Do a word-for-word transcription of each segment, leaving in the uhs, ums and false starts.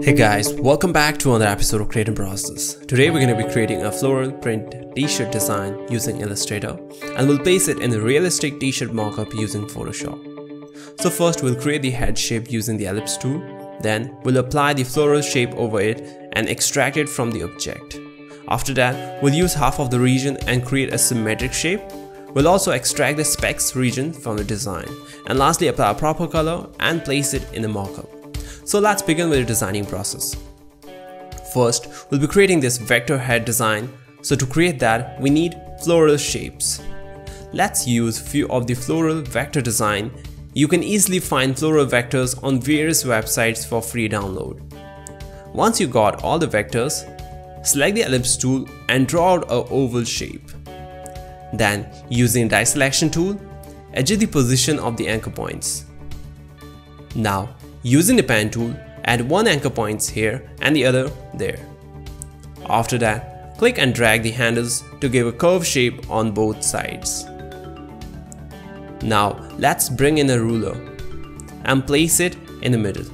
Hey guys, welcome back to another episode of Creatnprocess. Today we're going to be creating a floral print t-shirt design using Illustrator, and we'll place it in a realistic t-shirt mockup using Photoshop. So first we'll create the head shape using the ellipse tool, then we'll apply the floral shape over it and extract it from the object. After that, we'll use half of the region and create a symmetric shape. We'll also extract the specs region from the design, and lastly apply a proper color and place it in the mockup. So let's begin with the designing process. First, we'll be creating this vector head design. So to create that, we need floral shapes. Let's use few of the floral vector design. You can easily find floral vectors on various websites for free download. Once you got all the vectors, select the ellipse tool and draw out an oval shape. Then, using the die selection tool, adjust the position of the anchor points. Now, using the pen tool, add one anchor points here and the other there. After that, click and drag the handles to give a curved shape on both sides. Now, let's bring in a ruler and place it in the middle.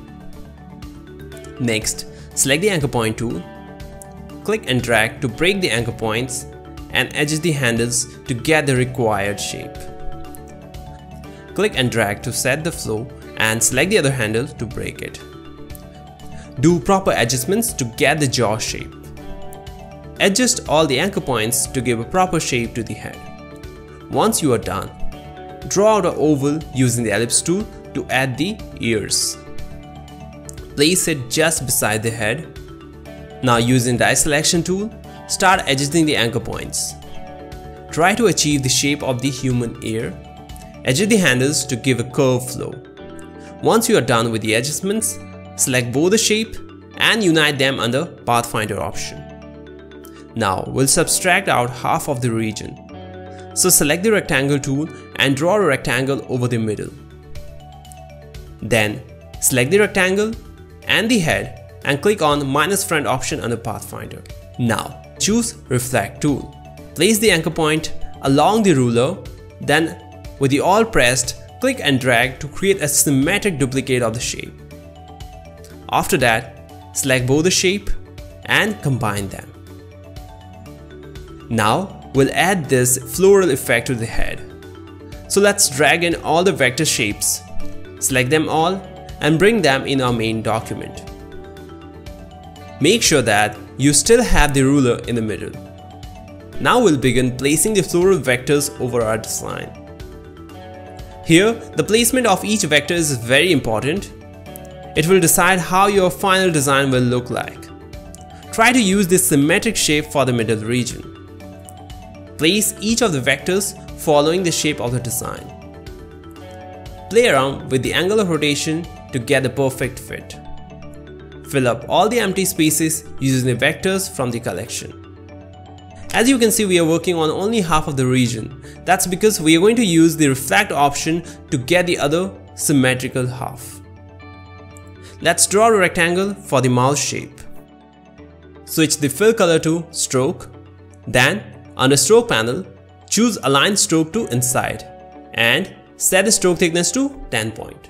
Next, select the anchor point tool, click and drag to break the anchor points and adjust the handles to get the required shape. Click and drag to set the flow and select the other handle to break it. Do proper adjustments to get the jaw shape. Adjust all the anchor points to give a proper shape to the head. Once you are done, draw out an oval using the ellipse tool to add the ears. Place it just beside the head. Now using die selection tool, start adjusting the anchor points. Try to achieve the shape of the human ear. Adjust the handles to give a curved flow. Once you are done with the adjustments, select both the shape and unite them under Pathfinder option. Now we'll subtract out half of the region. So select the rectangle tool and draw a rectangle over the middle. Then select the rectangle and the head and click on minus front option under Pathfinder. Now choose reflect tool. Place the anchor point along the ruler, then with the Alt pressed, click and drag to create a symmetric duplicate of the shape. After that, select both the shape and combine them. Now we'll add this floral effect to the head. So let's drag in all the vector shapes, select them all and bring them in our main document. Make sure that you still have the ruler in the middle. Now we'll begin placing the floral vectors over our design. Here, the placement of each vector is very important. It will decide how your final design will look like. Try to use this symmetric shape for the middle region. Place each of the vectors following the shape of the design. Play around with the angle of rotation to get the perfect fit. Fill up all the empty spaces using the vectors from the collection. As you can see, we are working on only half of the region. That's because we are going to use the reflect option to get the other symmetrical half. Let's draw a rectangle for the mouse shape. Switch the fill color to stroke. Then, under stroke panel, choose align stroke to inside and set the stroke thickness to ten point.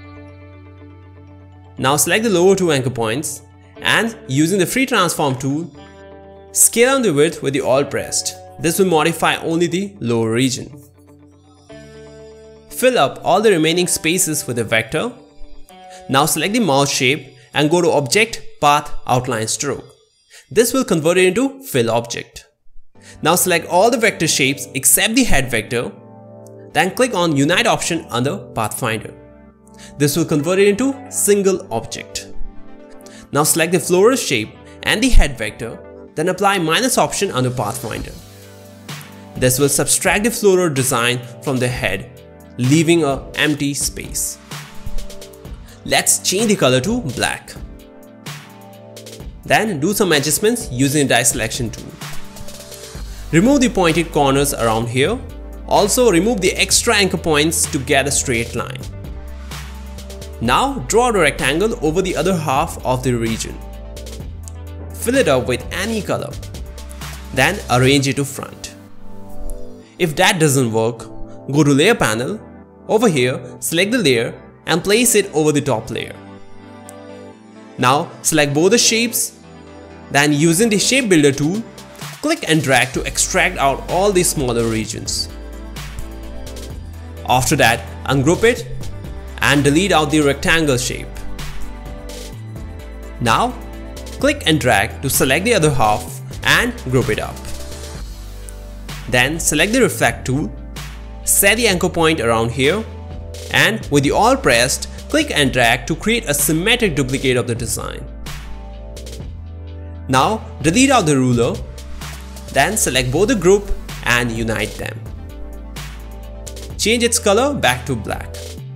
Now select the lower two anchor points and using the free transform tool, scale down the width with the Alt pressed. This will modify only the lower region. Fill up all the remaining spaces with a vector. Now select the mouse shape and go to Object, Path, Outline Stroke. This will convert it into Fill Object. Now select all the vector shapes except the head vector. Then click on Unite option under Pathfinder. This will convert it into Single Object. Now select the floral shape and the head vector. Then apply minus option under Pathfinder. This will subtract the floral design from the head, leaving an empty space. Let's change the color to black. Then do some adjustments using the die selection tool. Remove the pointed corners around here. Also remove the extra anchor points to get a straight line. Now draw a rectangle over the other half of the region. Fill it up with any color. Then arrange it to front. If that doesn't work, go to layer panel. Over here, select the layer and place it over the top layer. Now select both the shapes, then using the shape builder tool, click and drag to extract out all the smaller regions. After that, ungroup it and delete out the rectangle shape. Now click and drag to select the other half and group it up. Then select the reflect tool, set the anchor point around here, and with the Alt pressed, click and drag to create a symmetric duplicate of the design. Now delete out the ruler, then select both the group and unite them. Change its color back to black.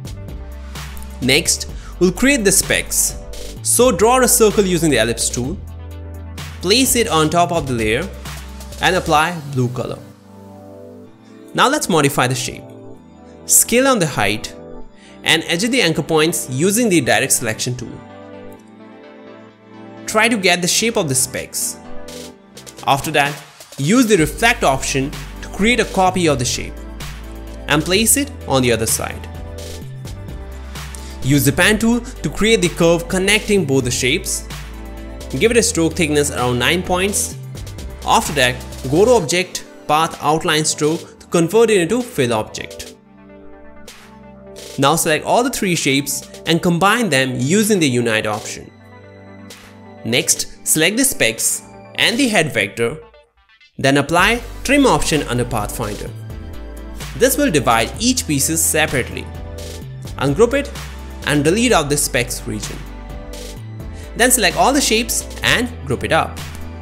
Next, we'll create the specs. So draw a circle using the ellipse tool, place it on top of the layer and apply blue color. Now let's modify the shape. Scale on the height and edit the anchor points using the direct selection tool. Try to get the shape of the specs. After that, use the reflect option to create a copy of the shape and place it on the other side. Use the pen tool to create the curve connecting both the shapes. Give it a stroke thickness around nine points. After that, go to Object, Path, Outline Stroke to convert it into Fill Object. Now select all the three shapes and combine them using the Unite option. Next, select the specs and the head vector, then apply Trim option under Pathfinder. This will divide each pieces separately. Ungroup it and delete out the specs region. Then select all the shapes and group it up.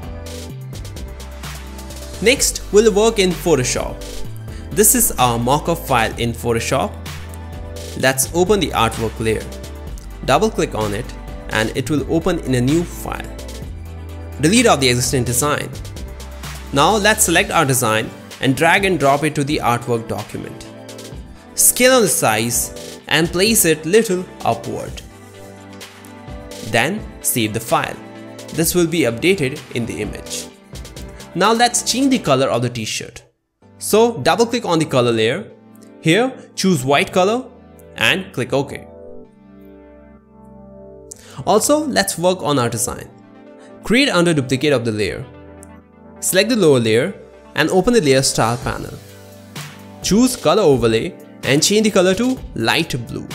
Next, we'll work in Photoshop. This is our mockup file in Photoshop. Let's open the artwork layer. Double click on it and it will open in a new file. Delete out the existing design. Now let's select our design and drag and drop it to the artwork document. Scale on the size and place it little upward. Then save the file. This will be updated in the image. Now let's change the color of the t-shirt. So double click on the color layer. Here choose white color and click OK. Also, let's work on our design. Create under duplicate of the layer. Select the lower layer and open the layer style panel. Choose color overlay and change the color to light blue.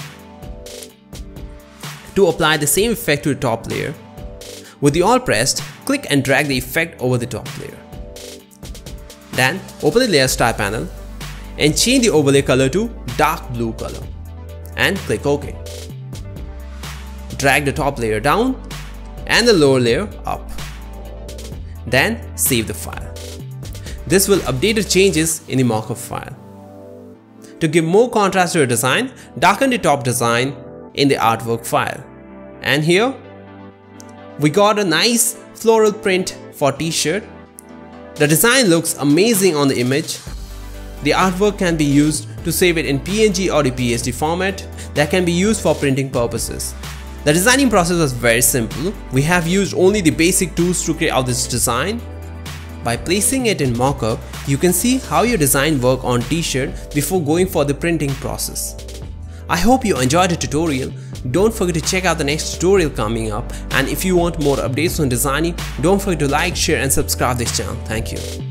To apply the same effect to the top layer, with the Alt pressed, click and drag the effect over the top layer. Then open the layer style panel and change the overlay color to dark blue color and click OK. Drag the top layer down and the lower layer up. Then save the file. This will update the changes in the mockup file. To give more contrast to your design, darken the top design in the artwork file. And here, we got a nice floral print for t-shirt. The design looks amazing on the image. The artwork can be used to save it in P N G or the P S D format that can be used for printing purposes. The designing process was very simple. We have used only the basic tools to create out this design. By placing it in mockup, you can see how your design work on t-shirt before going for the printing process. I hope you enjoyed the tutorial. Don't forget to check out the next tutorial coming up, and if you want more updates on designing, don't forget to like, share and subscribe this channel. Thank you.